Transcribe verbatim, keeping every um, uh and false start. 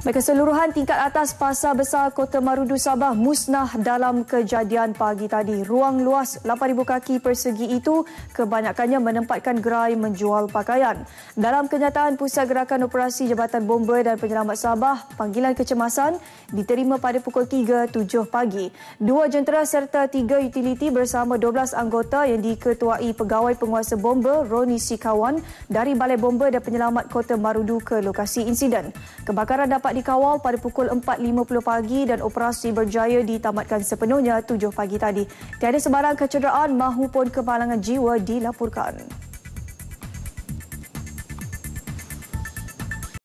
Keseluruhan tingkat atas Pasar Besar Kota Marudu Sabah musnah dalam kejadian pagi tadi. Ruang luas lapan ribu kaki persegi itu kebanyakannya menempatkan gerai menjual pakaian. Dalam kenyataan Pusat Gerakan Operasi Jabatan Bomba dan Penyelamat Sabah, panggilan kecemasan diterima pada pukul tiga tujuh pagi. Dua jentera serta tiga utiliti bersama dua belas anggota yang diketuai Pegawai Penguasa Bomba Roni Sikawan dari Balai Bomba dan Penyelamat Kota Marudu ke lokasi insiden. Kebakaran dapat dikawal pada pukul empat lima puluh pagi dan operasi berjaya ditamatkan sepenuhnya tujuh pagi tadi. Tiada sebarang kecederaan mahupun kemalangan jiwa dilaporkan.